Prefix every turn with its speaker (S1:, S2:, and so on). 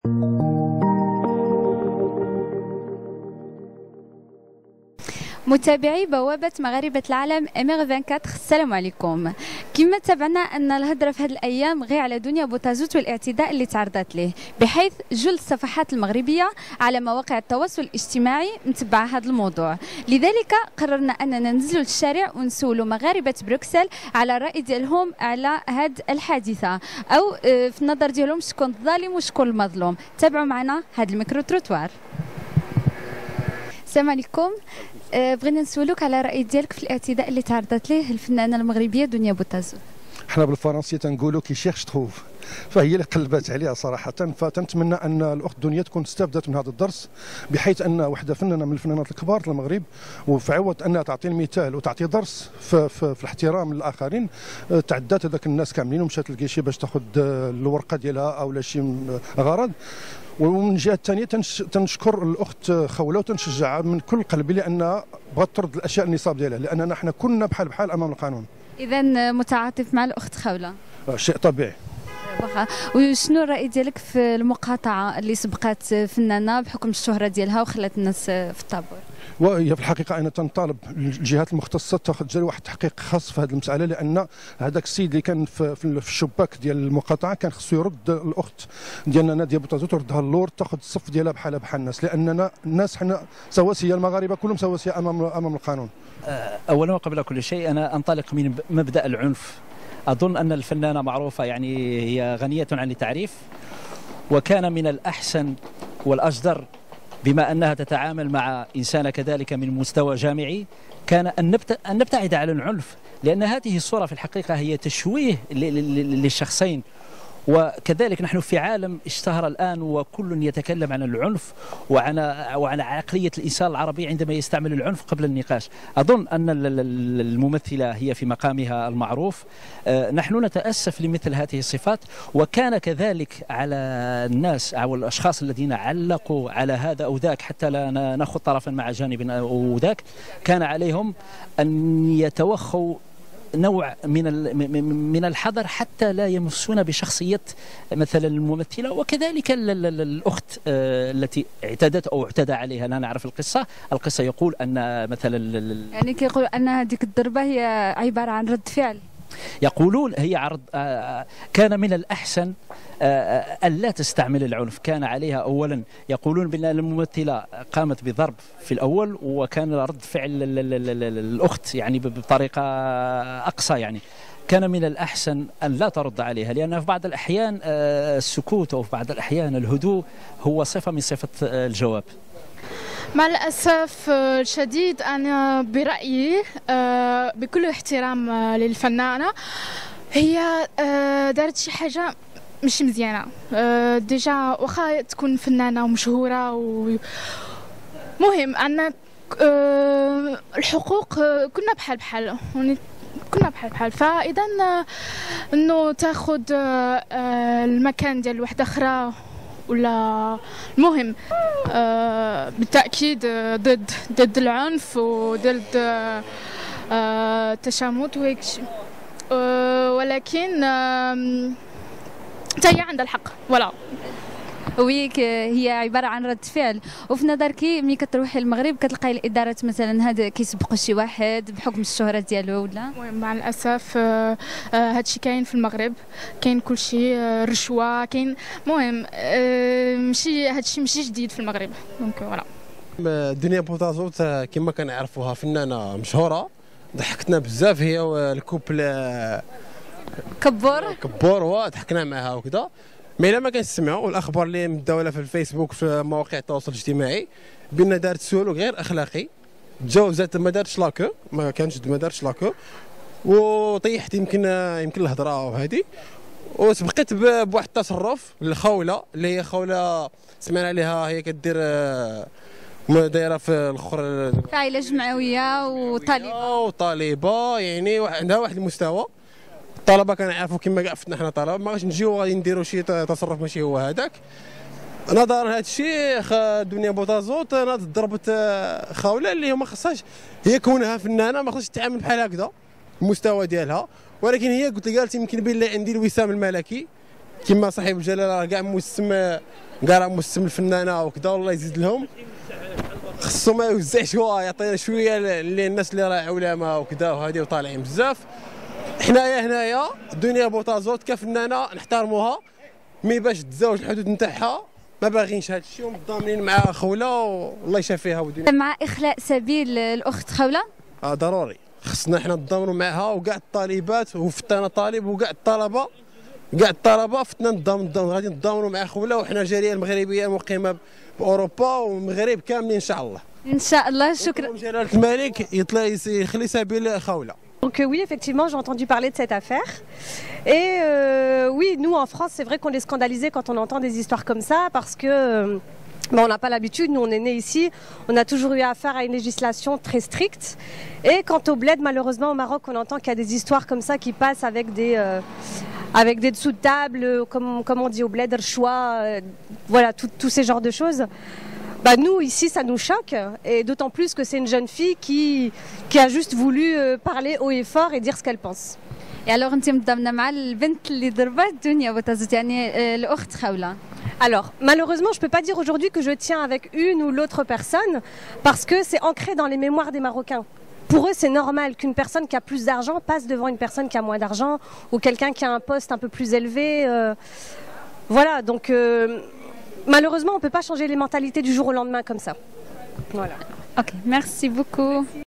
S1: متابعي بوابة مغاربة العالم امير 24، السلام عليكم. كما تابعنا ان الهضره في هذه الايام غير على دنيا بوتازوت والاعتداء اللي تعرضت له، بحيث جل الصفحات المغربيه على مواقع التواصل الاجتماعي متبعه هذا الموضوع. لذلك قررنا اننا ننزلوا للشارع ونسولوا مغاربه بروكسل على الراي ديالهم على هذه الحادثه، او في النظر ديالهم شكون الظالم وشكون المظلوم. تابعوا معنا هذا الميكرو تروتوار. السلام عليكم. بغينا نسولوك على الراي ديالك في الاعتداء اللي تعرضت ليه الفنانه المغربيه دنيا بوتازوت.
S2: حنا بالفرنسيه تنقولوا كي شيرش تخوف، فهي اللي قلبات عليها صراحه. فتنتمنى ان الاخت دنيا تكون استفادت من هذا الدرس، بحيث ان وحده فنانه من الفنانات الكبار في المغرب، وفي عوض انها تعطي المثال وتعطي درس في الاحترام للاخرين، تعدات هذاك الناس كاملين ومشات للكيشي باش تاخذ الورقه ديالها او لا شي غرض. ومن جهه ثانيه تنشكر الاخت خوله وتنشجعها من كل قلبي لانها بغات ترد الاشياء النصاب ديالها، لاننا حنا كنا بحال امام القانون.
S1: اذا متعاطف مع الاخت خوله؟
S2: شيء طبيعي.
S1: واخا. وشنو الراي ديالك في المقاطعه اللي سبقت فنانه بحكم الشهره ديالها وخلات الناس في الطابور؟
S2: وهي في الحقيقه انا تنطالب الجهات المختصه تاخذ جري واحد التحقيق خاص في هذه المساله، لان هذاك السيد اللي كان في الشباك ديال المقاطعه كان خصو يرد الاخت ديالنا ناديه بوتازوت، تردها اللور، تاخذ الصف ديالها بحال الناس، لاننا الناس حنا سواسيه، المغاربه كلهم سواسيه امام القانون.
S3: اولا وقبل كل شيء انا انطلق من مبدا العنف. اظن ان الفنانه معروفه، يعني هي غنيه عن التعريف، وكان من الاحسن والاجدر بما أنها تتعامل مع إنسانة كذلك من مستوى جامعي كان أن نبتعد عن العنف، لأن هذه الصورة في الحقيقة هي تشويه للشخصين. وكذلك نحن في عالم اشتهر الآن وكل يتكلم عن العنف وعن عقلية الإنسان العربي عندما يستعمل العنف قبل النقاش. أظن أن الممثلة هي في مقامها المعروف. نحن نتأسف لمثل هذه الصفات، وكان كذلك على الناس أو الأشخاص الذين علقوا على هذا أو ذاك، حتى لا نأخذ طرفا مع جانب أو ذاك، كان عليهم أن يتوخوا نوع من الحذر حتى لا يمسون بشخصية مثلا الممثلة. وكذلك الأخت التي اعتدت أو اعتدى عليها، لا نعرف القصة يقول أن مثلا
S1: يعني كيقول أن هذيك الضربة هي عبارة عن رد فعل.
S3: يقولون هي عرض. كان من الأحسن ألا تستعمل العنف. كان عليها أولا، يقولون بأن الممثلة قامت بضرب في الأول، وكان رد فعل الأخت يعني بطريقة أقصى. يعني كان من الأحسن أن لا ترد عليها، لأن في بعض الأحيان السكوت أو في بعض الأحيان الهدوء هو صفة من صفة الجواب.
S4: مع الأسف الشديد أنا برأيي بكل احترام للفنانة، هي دارت شي حاجة مش مزيانة. ديجا واخا تكون فنانة ومشهورة مهم أن الحقوق كنا بحال فإذا أنه تاخذ المكان ديال واحدة أخرى ولا المهم بالتأكيد ضد العنف وضد التشامت وهيك شيء، ولكن هي عندها الحق. ولا
S1: ويك هي عباره عن رد فعل. وفي نظرك ملي كتروحي للمغرب كتلقاي الادارات مثلا هذا كيسبقوا شي واحد بحكم الشهره ديالو ولا؟
S4: المهم مع الاسف هادشي كاين في المغرب، كاين كلشي رشوه، كاين المهم ماشي هادشي ماشي جديد في المغرب. دونك فوالا.
S5: دنيا بوتازوت كما كنعرفوها فنانه مشهوره، ضحكتنا بزاف هي والكوبل كبور وضحكنا معها وكذا. مي الا ما كنسمعوا الاخبار اللي مداوله في الفيسبوك في مواقع التواصل الاجتماعي بان دارت سلوك غير اخلاقي، تجاوزات ما دارتش لاكو، ما دارتش لاكو، وطيحت يمكن الهضره وهذه، وسبقت بواحد التصرف للخوله اللي هي خوله سمعنا عليها هي كدير دايره في الاخر
S1: فاعله جمعويه
S5: وطالبه يعني عندها واحد المستوى. الطلبه كنعرفوا كما كاع فتنا حنا طلبه، ما غاديش نجيو غادي نديروا شي تصرف ماشي هو هذاك. نظرا لهذا الشيء دنيا بوتازوت ضربت خوله اللي ما خصهاش، هي كونها فنانه ما خصهاش تتعامل بحال هكذا المستوى ديالها، ولكن هي قالت يمكن بالله عندي الوسام الملكي كما صاحب الجلاله كاع موسم كاع راه مسلم الفنانه وكذا والله يزيد لهم، خصو ما يوزعش، هو يعطينا شويه للناس اللي راه علماء وكذا وهذه وطالعين بزاف. حنايا هنايا دنيا بوتازوت كفنانه نحترموها، مي باش تزاوج الحدود نتاعها ما باغينش هذا الشيء، ومتضامنين مع خوله والله يشافيها ودينا.
S1: مع اخلاء سبيل الاخت خوله؟
S5: ضروري خصنا حنا نتضامنوا معها وكاع الطالبات، وفت انا طالب وكاع الطلبه، كاع الطلبه فتنا غادي نتضامنوا مع خوله، وحنا الجاليه المغربيه المقيمه باوروبا والمغرب كاملين ان شاء الله.
S1: ان شاء الله. شكرا.
S5: جلاله الملك يخلي سبيل خوله.
S6: Donc oui, effectivement, j'ai entendu parler de cette affaire. Et oui, nous en France, c'est vrai qu'on est scandalisés quand on entend des histoires comme ça, parce que on n'a pas l'habitude, nous on est nés ici, on a toujours eu affaire à une législation très stricte. Et quant au bled, malheureusement au Maroc, on entend qu'il y a des histoires comme ça qui passent avec des dessous de table, comme on dit au bled, choix, voilà, tous ces genres de choses. Bah nous ici ça nous choque, et d'autant plus que c'est une jeune fille qui a juste voulu parler haut et fort et dire ce qu'elle pense.
S1: Et alors انت متضامنه مع البنت اللي ضربات دنيا بوتازوت يعني الاخت خوله؟
S6: Alors malheureusement je peux pas dire aujourd'hui que je tiens avec une ou l'autre personne, parce que c'est ancré dans les mémoires des Marocains. Pour eux c'est normal qu'une personne qui a plus d'argent passe devant une personne qui a moins d'argent, ou quelqu'un qui a un poste un peu plus élevé. Voilà, donc malheureusement on ne peut pas changer les mentalités du jour au lendemain comme ça. Voilà.
S1: Ok, merci beaucoup.